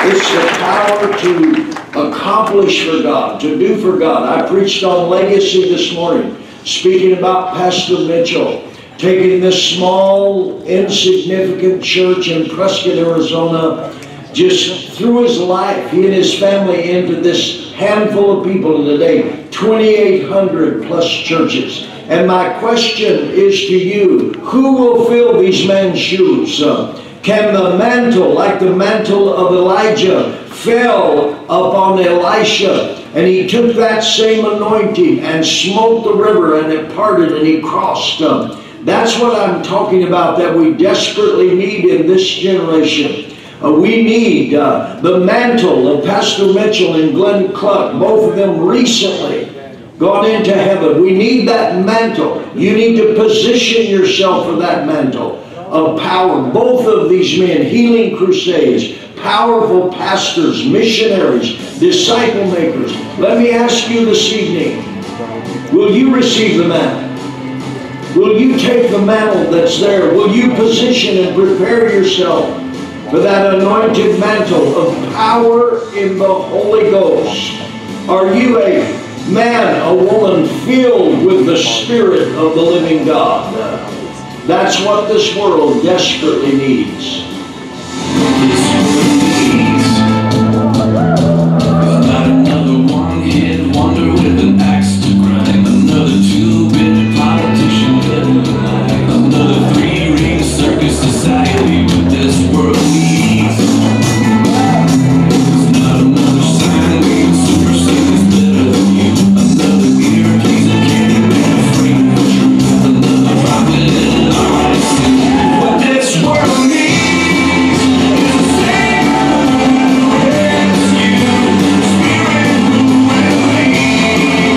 It's the power to accomplish for God, to do for God. I preached on legacy this morning, speaking about Pastor Mitchell, taking this small, insignificant church in Prescott, Arizona, just through his life, he and his family into this handful of people in today, 2,800 plus churches. And my question is to you, who will fill these men's shoes? Can the mantle, like the mantle of Elijah, fell upon Elisha, and he took that same anointing and smote the river, and it parted, and he crossed them. That's what I'm talking about, that we desperately need in this generation. We need the mantle of Pastor Mitchell and Glenn Cluck, both of them recently gone into heaven. We need that mantle. You need to position yourself for that mantle of power. Both of these men, healing crusades, powerful pastors, missionaries, disciple makers. Let me ask you this evening, will you receive the mantle? Will you take the mantle that's there? Will you position and prepare yourself for that anointed mantle of power in the Holy Ghost? Are you a man, a woman filled with the Spirit of the living God? That's what this world desperately needs. Not another one-hit wonder with an axe to grind. Another two-bit politician living the line. Another three-ring circus society with this world needs. There's not another sign waving super singers better than you. Another ear-pleasing candy man afraid of the truth. Another prophet and artist. What this world needs is a savior who rescue the spirit who will lead.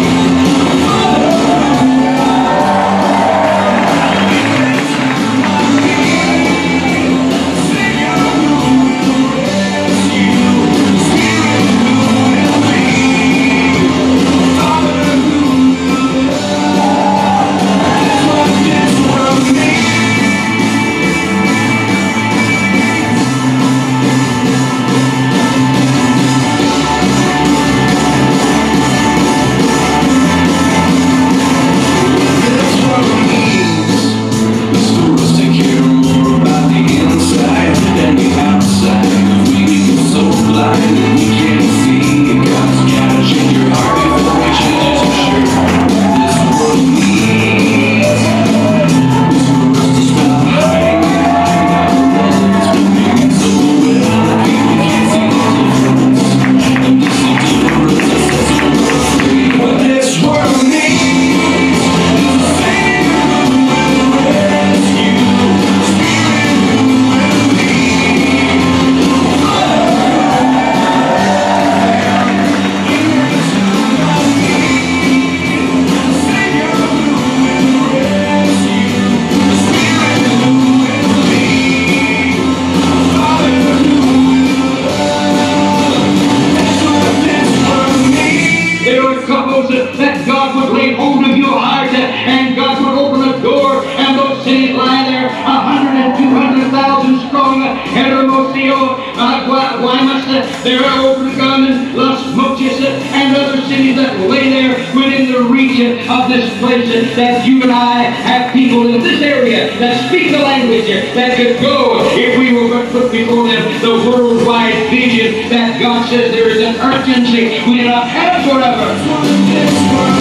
There are Obregon and Las Mochis and other cities that lay there within the region of this place, that you and I have people in this area that speak the language that could go, if we were but put before them the worldwide vision that God says there is an urgency we do not have forever.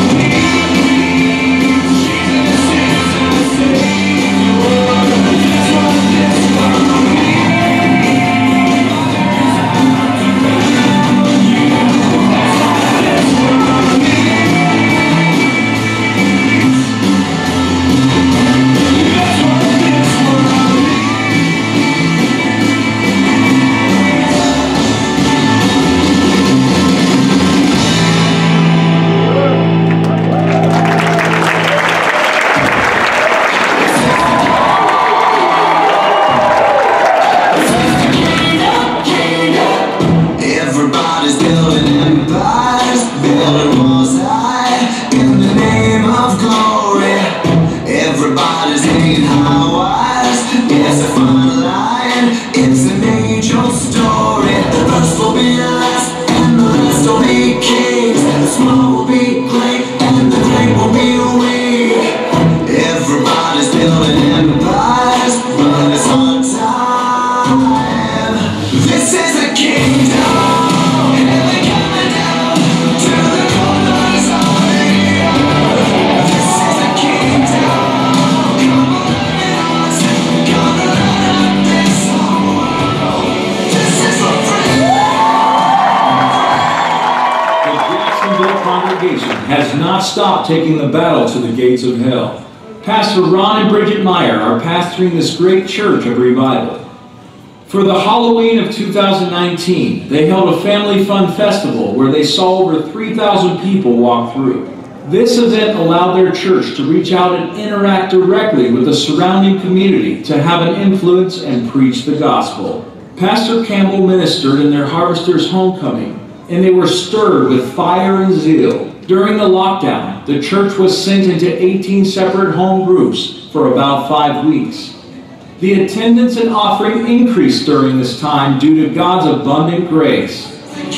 Has not stopped taking the battle to the gates of hell. Pastor Ron and Bridget Meyer are pastoring this great church of revival. For the Halloween of 2019, they held a family fun festival where they saw over 3,000 people walk through. This event allowed their church to reach out and interact directly with the surrounding community to have an influence and preach the gospel. Pastor Campbell ministered in their Harvesters Homecoming, and they were stirred with fire and zeal. During the lockdown, the church was sent into 18 separate home groups for about 5 weeks. The attendance and offering increased during this time due to God's abundant grace.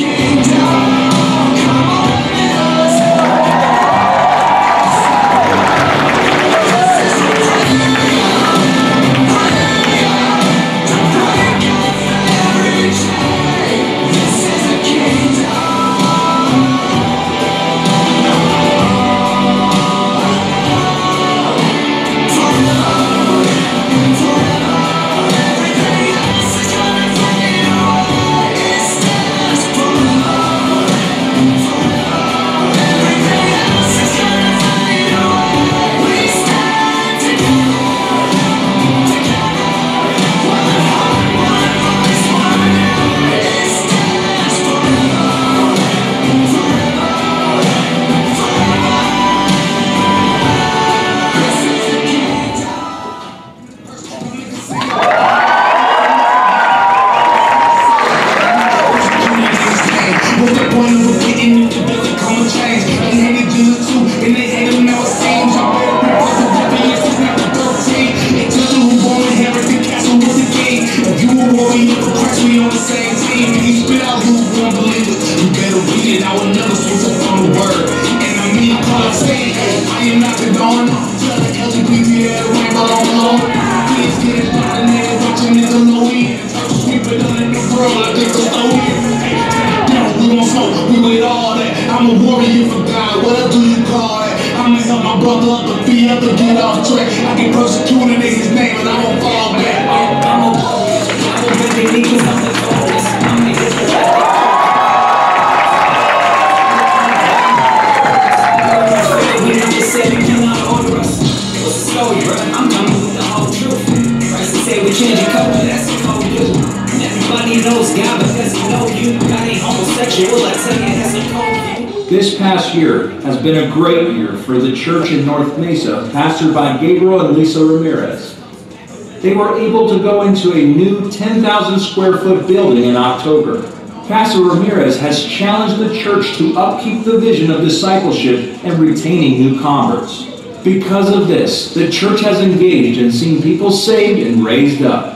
This past year has been a great year for the church in North Mesa, pastored by Gabriel and Lisa Ramirez. They were able to go into a new 10,000 square foot building in October. Pastor Ramirez has challenged the church to upkeep the vision of discipleship and retaining new converts. Because of this, the church has engaged and seen people saved and raised up.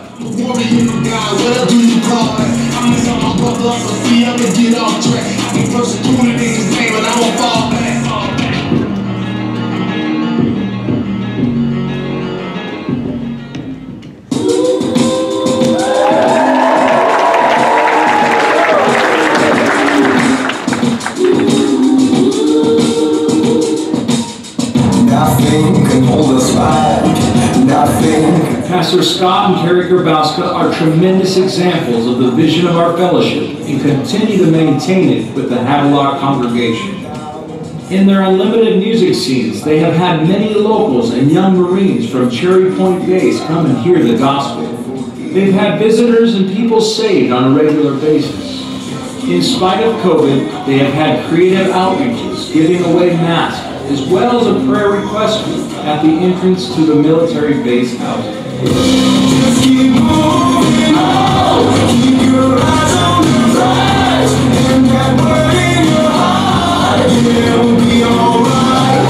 Pastor Scott and Carrie Grabowska are tremendous examples of the vision of our fellowship and continue to maintain it with the Havelock congregation. In their unlimited music scenes, they have had many locals and young Marines from Cherry Point Base come and hear the gospel. They've had visitors and people saved on a regular basis. In spite of COVID, they have had creative outreaches, giving away masks, as well as a prayer request group at the entrance to the military base housing. Just keep moving on, keep your eyes on the prize, and that word in your heart, yeah, we'll be alright.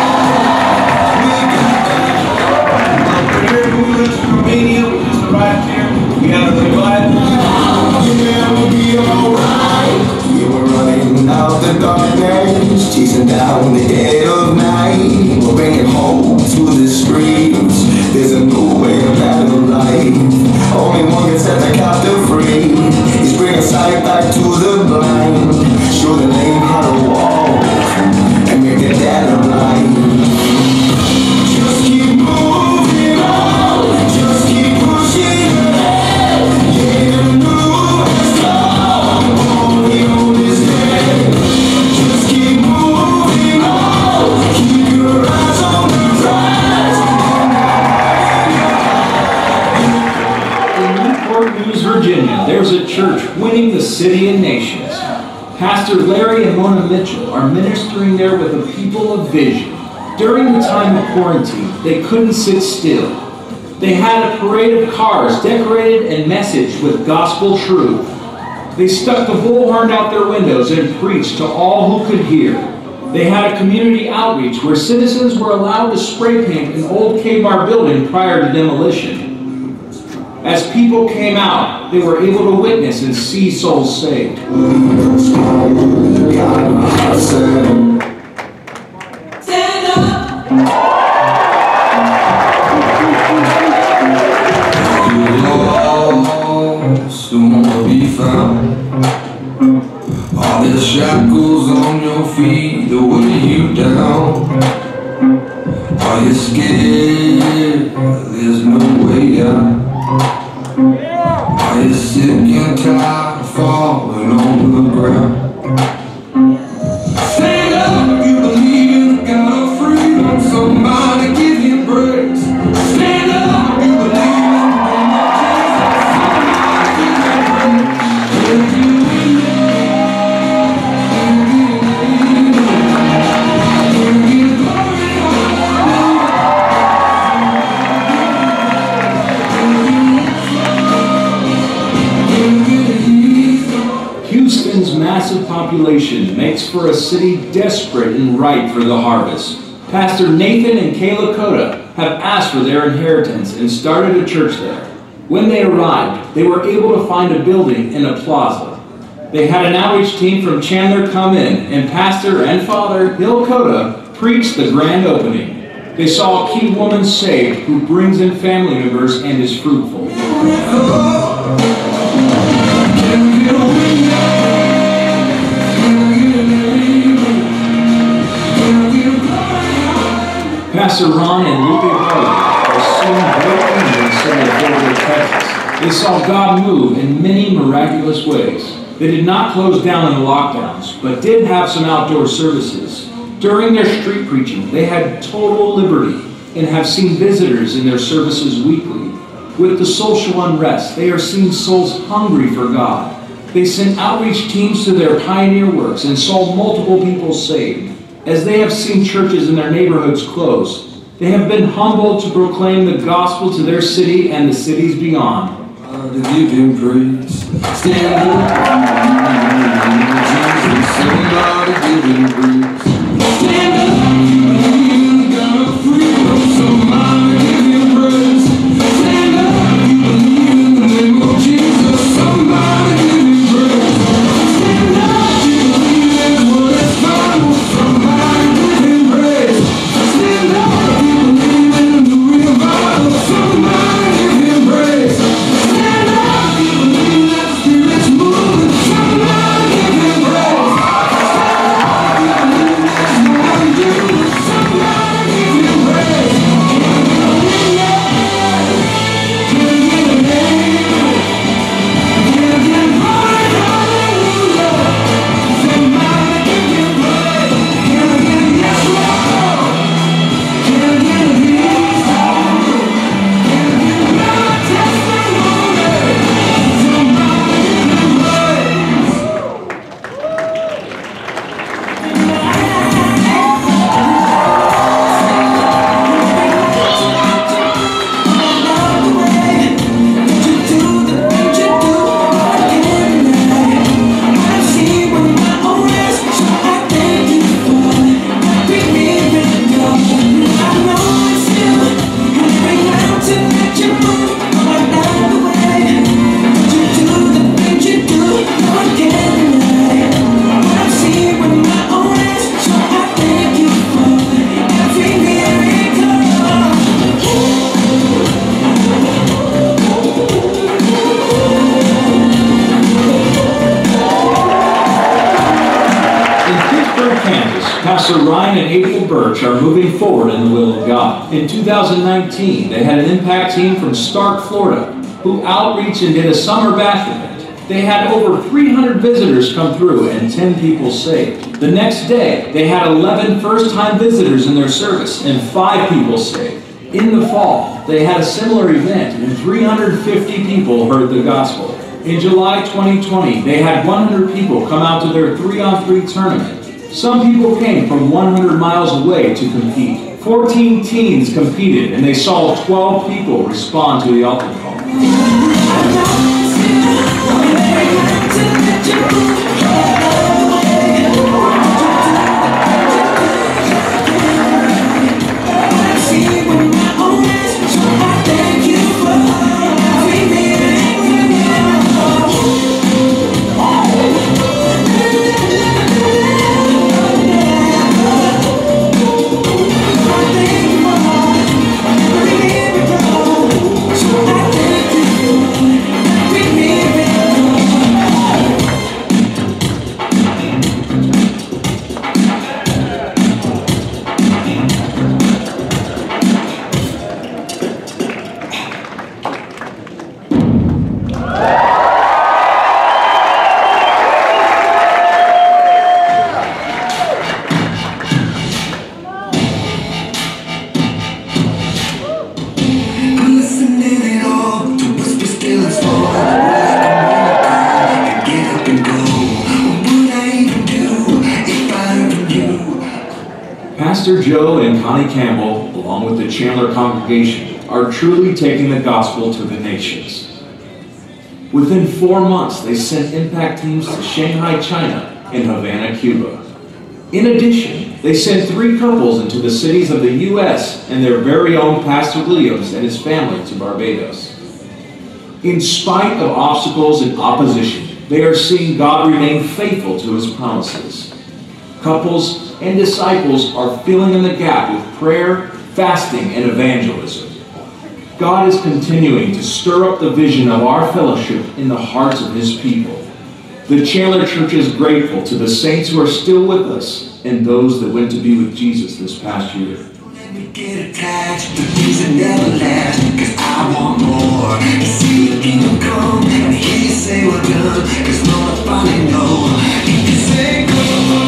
Romania, which is right there, we have a revival. Yeah, we'll be alright. We were running out the darkness, chasing down the dead of night. We're bringing hope to the streets. There's a new way of battle life. Only one can set the captive free. He's sight back to the blind. Show the lame how to walk and make the dead blind. Just keep moving on, just keep pushing ahead. Yeah, move as long, only on his head. Just keep moving on, keep your eyes on the prize. In Newport News, Virginia, there's a church winning the city and nations. Pastor Larry and Mona Mitchell are ministering there with a people of vision. During the time of quarantine, they couldn't sit still. They had a parade of cars decorated and messaged with gospel truth. They stuck the bullhorn out their windows and preached to all who could hear. They had a community outreach where citizens were allowed to spray paint an old K-Bar building prior to demolition. As people came out, they were able to witness and see souls saved. Soon will be found. All the shackles on your feet, the weigh you down. Are you scared? There's no way out. Are you sick and tired of falling on the ground? Stand up, you believe in the God of freedom. Somebody give him praise. Stand up, you believe in the name of Houston's massive population makes for a city desperate and ripe for the harvest. Pastor Nathan and Kayla Cota have asked for their inheritance and started a church there. When they arrived, they were able to find a building in a plaza. They had an outreach team from Chandler come in, and Pastor and Father Bill Cota preached the grand opening. They saw a key woman saved who brings in family members and is fruitful. Pastor Ron and Lupe Valley are soon breaking in Central Texas. They saw God move in many miraculous ways. They did not close down in the lockdowns, but did have some outdoor services. During their street preaching, they had total liberty and have seen visitors in their services weekly. With the social unrest, they are seeing souls hungry for God. They sent outreach teams to their pioneer works and saw multiple people saved. As they have seen churches in their neighborhoods close, they have been humbled to proclaim the gospel to their city and the cities beyond. To give him praise. Stand up, Jesus, somebody give him praise. Stand up, you believe in the God of freedom, somebody give him praise. Stand up, you believe in the name of Jesus, somebody give him praise. Stand up, you believe in what is final, somebody give him praise. Stand up, you believe in the revival, somebody give him praise. Stand up, you believe that the Spirit's moving, somebody give him praise. Stand up, you believe there's more than Pastor Ryan and April Birch are moving forward in the will of God. In 2019, they had an impact team from Stark, Florida, who outreached and did a summer bath event. They had over 300 visitors come through and 10 people saved. The next day, they had 11 first-time visitors in their service and 5 people saved. In the fall, they had a similar event and 350 people heard the gospel. In July 2020, they had 100 people come out to their 3-on-3 tournament. Some people came from 100 miles away to compete. 14 teens competed, and they saw 12 people respond to the altar call. Pastor Joe and Connie Campbell, along with the Chandler congregation, are truly taking the gospel to the nations. Within 4 months, they sent impact teams to Shanghai, China, and Havana, Cuba. In addition, they sent 3 couples into the cities of the U.S. and their very own Pastor Williams and his family to Barbados. In spite of obstacles and opposition, they are seeing God remain faithful to his promises. Couples and disciples are filling in the gap with prayer, fasting, and evangelism. God is continuing to stir up the vision of our fellowship in the hearts of his people. The Chandler Church is grateful to the saints who are still with us and those that went to be with Jesus this past year. Let me get attached to things that never last, 'cause I want more. To see the kingdom come and hear you say we're done, 'cause Lord, I finally know if you say go.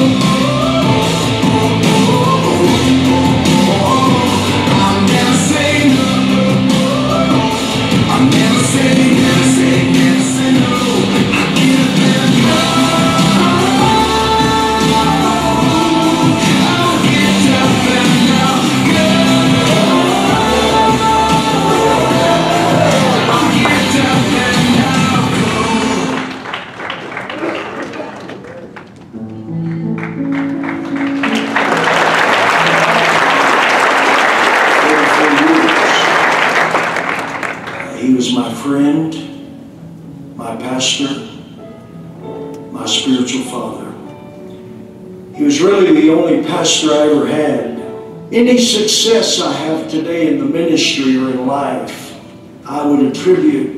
He was my friend, my pastor, my spiritual father. He was really the only pastor I ever had. Any success I have today in the ministry or in life, I would attribute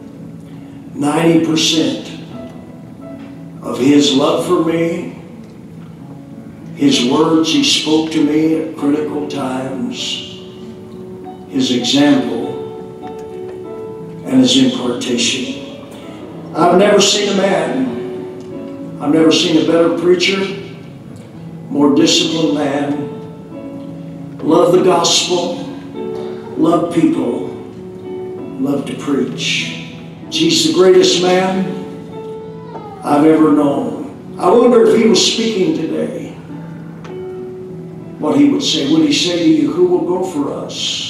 90% of his love for me, his words he spoke to me at critical times, his example, and his impartation. I've never seen a man, I've never seen a better preacher, more disciplined man, love the gospel, love people, love to preach. He's the greatest man I've ever known. I wonder if he was speaking today, what he would say. Would he say to you, who will go for us?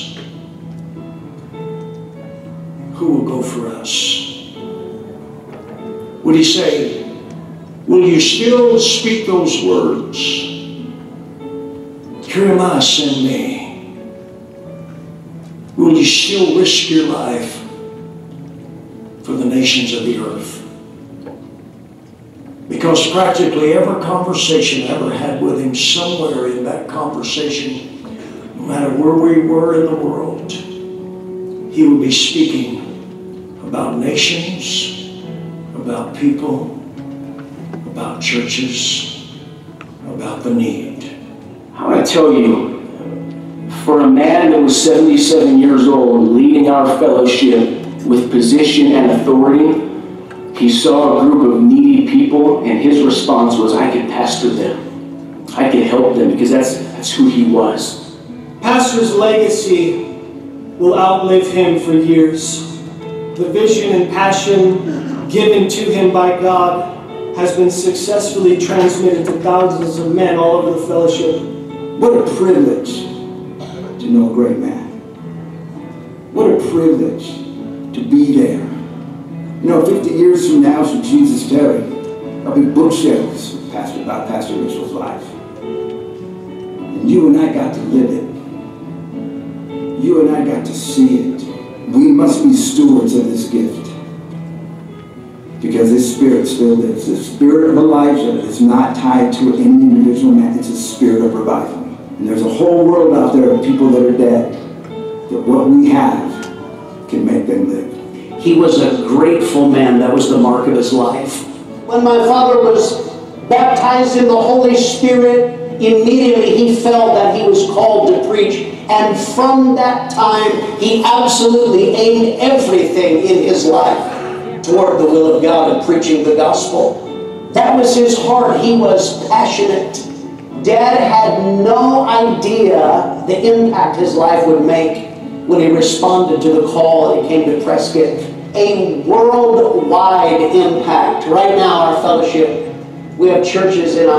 Who will go for us? Would he say, will you still speak those words? Here am I, send me. Will you still risk your life for the nations of the earth? Because practically every conversation I ever had with him, somewhere in that conversation, no matter where we were in the world, he would be speaking about nations, about people, about churches, about the need. tell you, for a man that was 77 years old, leading our fellowship with position and authority, he saw a group of needy people, and his response was, I could pastor them. I could help them, because that's who he was. Pastor's legacy will outlive him for years. The vision and passion given to him by God has been successfully transmitted to thousands of men all over the fellowship. What a privilege to know a great man. What a privilege to be there. You know, 50 years from now, should Jesus tarry, there'll be bookshelves about Pastor Mitchell's life. And you and I got to live it. You and I got to see it. We must be stewards of this gift, because this spirit still lives. The spirit of Elijah is not tied to any individual man. It's a spirit of revival. And there's a whole world out there of people that are dead, that what we have can make them live. He was a grateful man. That was the mark of his life. When my father was baptized in the Holy Spirit, immediately he felt that he was called to preach. And from that time, he absolutely aimed everything in his life toward the will of God and preaching the gospel. That was his heart. He was passionate. Dad had no idea the impact his life would make when he responded to the call and he came to Prescott. A worldwide impact. Right now, our fellowship, we have churches in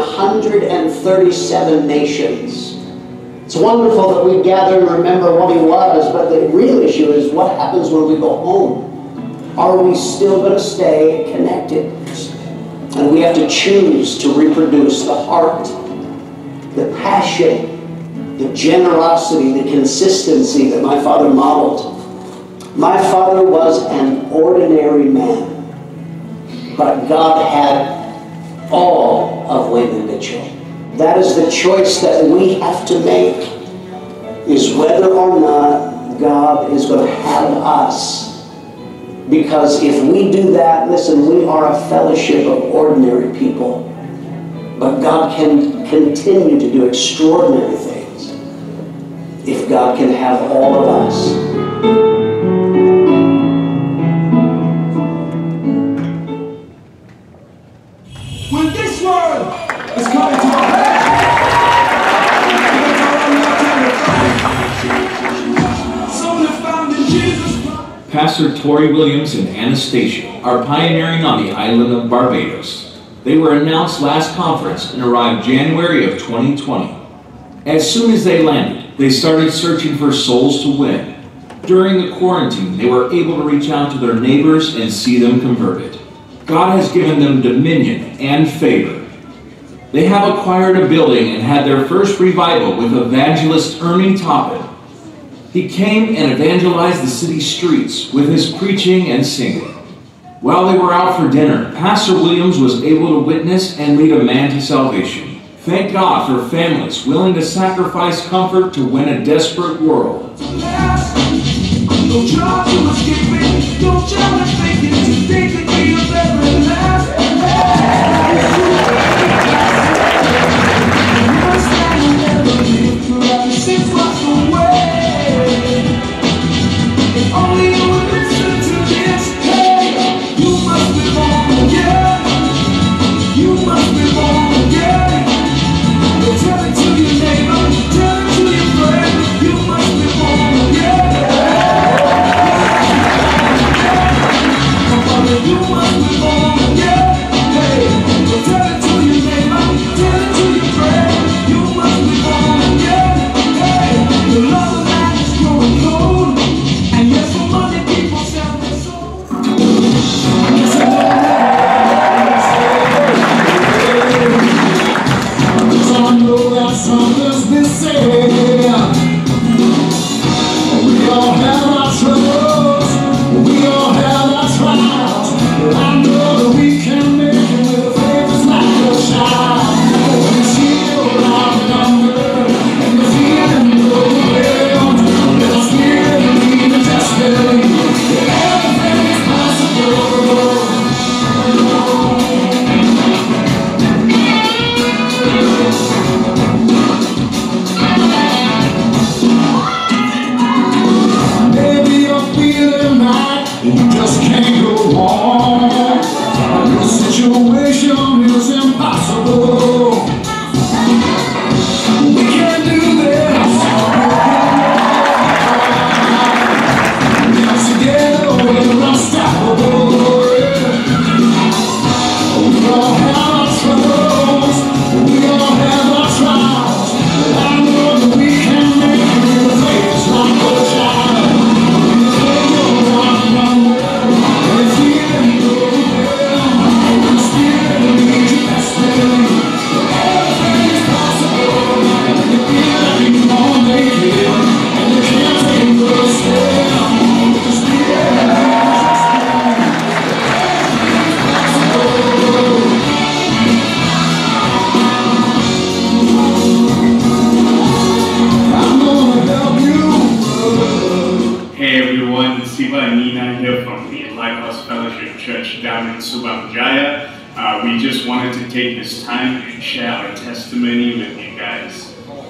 137 nations. It's wonderful that we gather and remember what he was, but the real issue is what happens when we go home. Are we still going to stay connected? And we have to choose to reproduce the heart, the passion, the generosity, the consistency that my father modeled. My father was an ordinary man, but God had all of Wayman Mitchell. That is the choice that we have to make, is whether or not God is going to have us. Because if we do that, listen, we are a fellowship of ordinary people. But God can continue to do extraordinary things if God can have all of us. When this world is coming to an end, solely found in Jesus. Pastor Tori Williams and Anastasia are pioneering on the island of Barbados. They were announced last conference and arrived January of 2020. As soon as they landed, they started searching for souls to win. During the quarantine, they were able to reach out to their neighbors and see them converted. God has given them dominion and favor. They have acquired a building and had their first revival with evangelist Ernie Toppin. He came and evangelized the city streets with his preaching and singing. While they were out for dinner, Pastor Williams was able to witness and lead a man to salvation. Thank God for families willing to sacrifice comfort to win a desperate world. No job to escape it, no challenge thinking today could be a better last. Only you would listen to this. Hey, you must be born again. You must be born again. Tell it to your neighbor, tell it to your friend. You must be born again. You must be born again. we just wanted to take this time and share our testimony with you guys.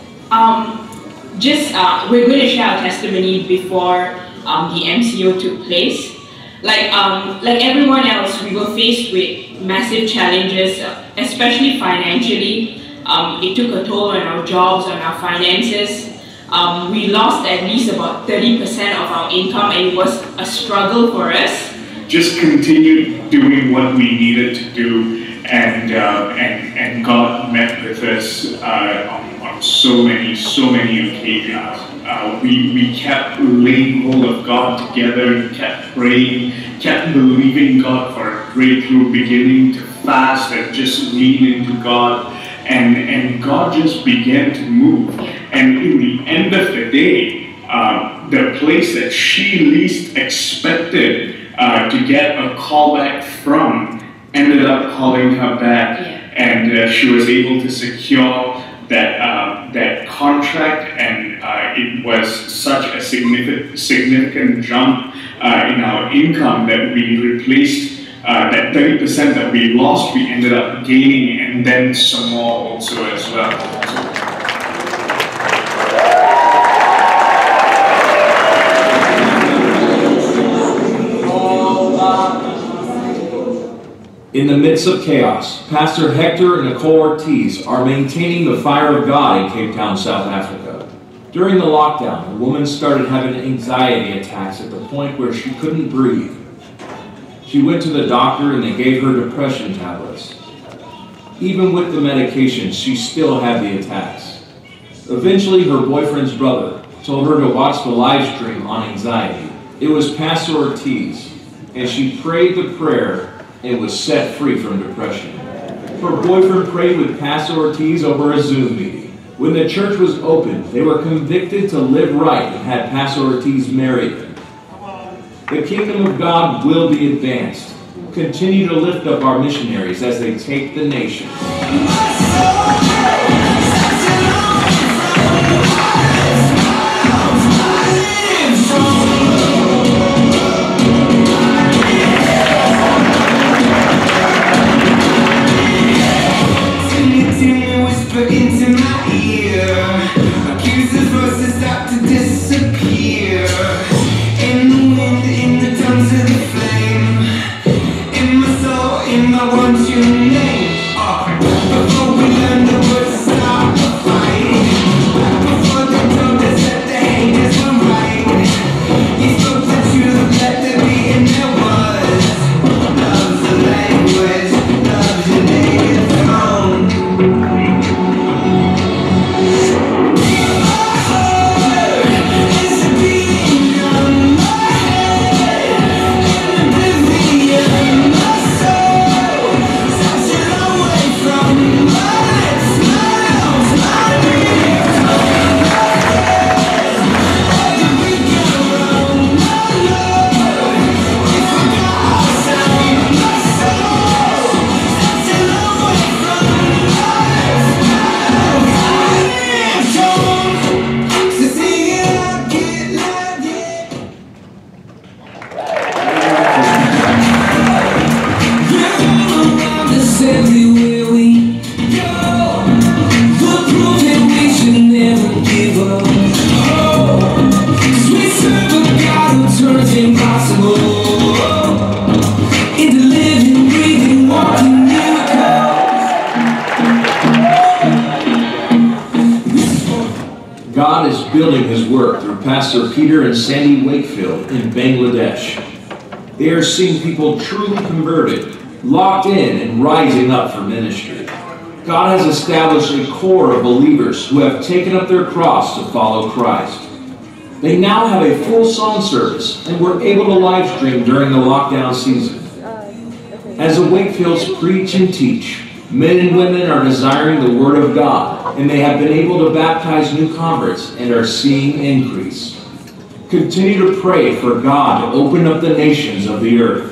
We're going to share our testimony before the MCO took place. Like everyone else, we were faced with massive challenges, especially financially. It took a toll on our jobs, on our finances. We lost at least about 30% of our income, and it was a struggle for us. Just continued doing what we needed to do, and God met with us on so many occasions. We kept laying hold of God together, kept praying, kept believing God for a breakthrough, beginning to fast and just lean into God, and God just began to move. And in the end of the day, the place that she least expected to get a call back from ended up calling her back, and she was able to secure that contract, and it was such a significant jump in our income that we replaced that 30% that we lost. We ended up gaining, and then some more also as well. In the midst of chaos, Pastor Hector and Nicole Ortiz are maintaining the fire of God in Cape Town, South Africa. During the lockdown, a woman started having anxiety attacks at the point where she couldn't breathe. She went to the doctor and they gave her depression tablets. Even with the medication, she still had the attacks. Eventually, her boyfriend's brother told her to watch the live stream on anxiety. It was Pastor Ortiz, and she prayed the prayer and was set free from depression. Her boyfriend prayed with Pastor Ortiz over a Zoom meeting. When the church was open, they were convicted to live right and had Pastor Ortiz marry them. The kingdom of God will be advanced. Continue to lift up our missionaries as they take the nation. Into my ear, accusers' voices start to disappear. In the wind, in the tongues of the flame, in my soul, in my want you name. Before we learn the words, start the fight. Before they told us that the haters were right, you spoke the truth, let there be, and there was. Love's the language, love's your native tongue. God is building his work through Pastor Peter and Sandy Wakefield in Bangladesh. They are seeing people truly converted, locked in, and rising up for ministry. God has established a core of believers who have taken up their cross to follow Christ. They now have a full song service and were able to live stream during the lockdown season. As the Wakefields preach and teach, men and women are desiring the Word of God, and they have been able to baptize new converts and are seeing increase. Continue to pray for God to open up the nations of the earth.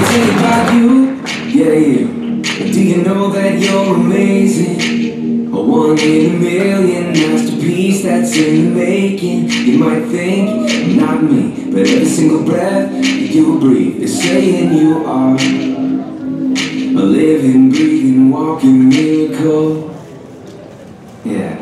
think about you, yeah, you. Do you know that you're amazing? A 1 in a million masterpiece that's in the making. You might think I'm not me, but every single breath that you breathe is saying you are a living, breathing, walking miracle. Yeah.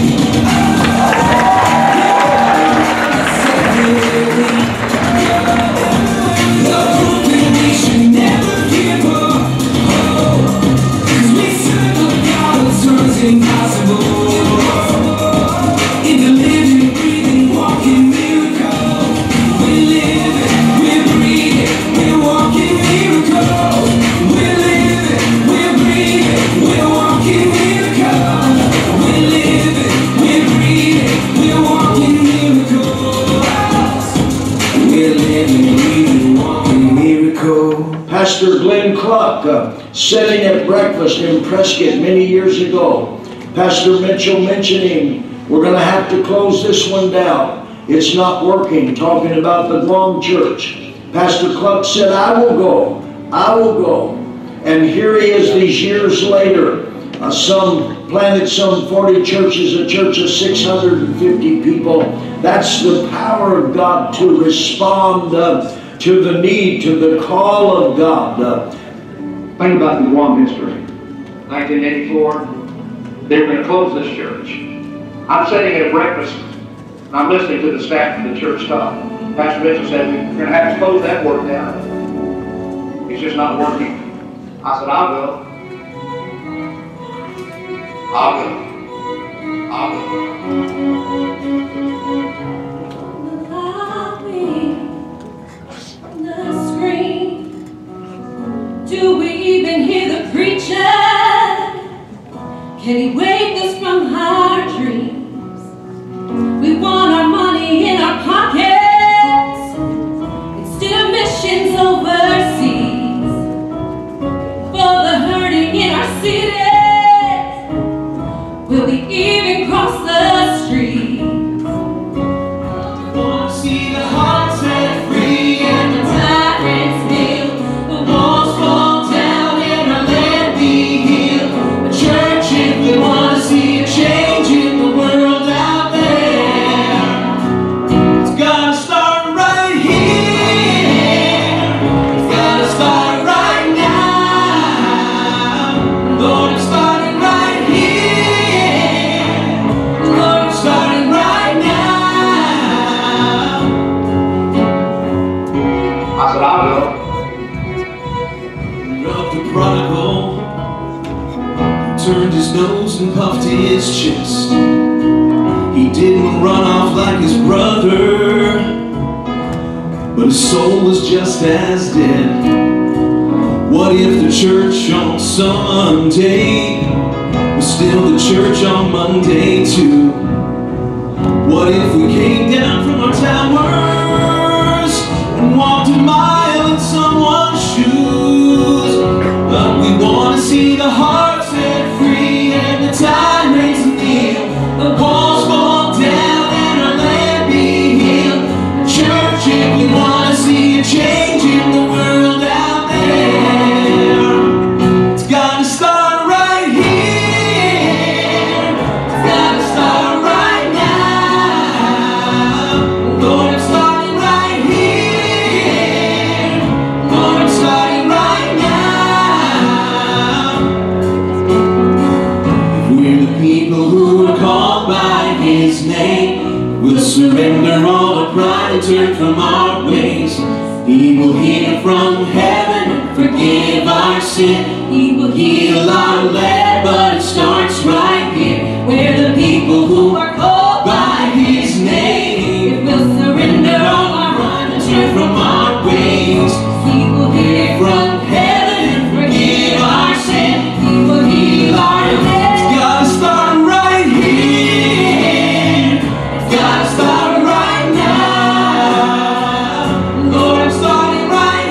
Pastor Glenn Cluck, sitting at breakfast in Prescott many years ago. Pastor Mitchell mentioning, we're going to have to close this one down. It's not working, talking about the Guam church. Pastor Cluck said, I will go. I will go. And here he is these years later. Planted some 40 churches, a church of 650 people. That's the power of God to respond to the need, to the call of God. Think about the Guam history. 1984, they were going to close this church. I'm sitting at breakfast, and I'm listening to the staff of the church talk. Pastor Mitchell said, we're going to have to close that work down. It's just not working. I said, I'll go. I'll go. I'll go. Do we even hear the preacher? Can he wake us from our dreams? We want our money in our pockets instead of missions overseas. For the hurting in our cities, will we even cross the street? We want to see the heart set free and the tyrants kneel. The walls fall down and our land be healed. A church, if we want to see a change in the world out there, it's gotta start right here. It's gotta start right now. Lord, it's starting right here. Lord, it's starting right now. I said, I'll go. Of the prodigal turned his nose and puffed his chest. He didn't run off like his brother, but his soul was just as dead. What if the church on Sunday was still the church on Monday too? What if we came down from our towers and walked a mile in someone's shoes? But we want to see the heart set free and the tyrants kneel. The walls fall down and our land be healed. Church, if we want to see a change in the world out there, it's got to start right here. It's got to start right now. Lord, it's starting right here. Lord, it's starting right now. If we're the people who are called by His name, we'll surrender all our pride and turn from our ways. He will hear from heaven and forgive our sin. He will heal our land, but it starts right here. We're the people who are called by His name. If we'll surrender all our pride and turn from our ways, He will hear from heaven and forgive our sin. He will heal our land. It's gotta start right here. It's gotta start right now. Lord, I'm starting right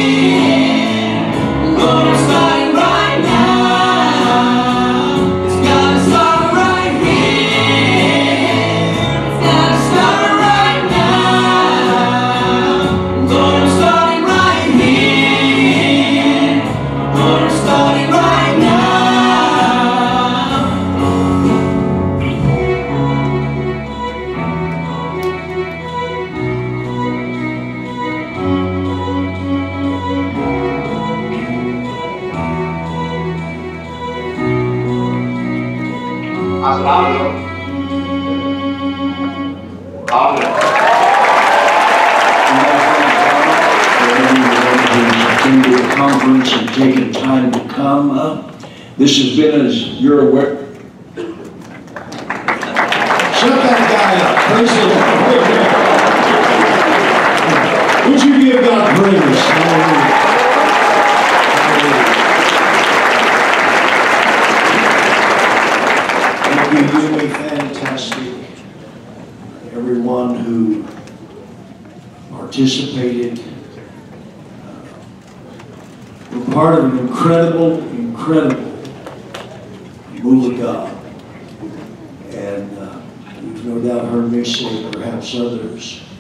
here. Lord, I'm starting right now. It's said, I'll do it. I'll do it. Attended the conference and taken time to come. This has been, as you're aware. Shut that guy up. Praise the Lord. Would you give God praise? Thank you, Yumi. Fantastic. Everyone who participated. We're part of an incredible move of God. And you've no doubt heard me say, perhaps others,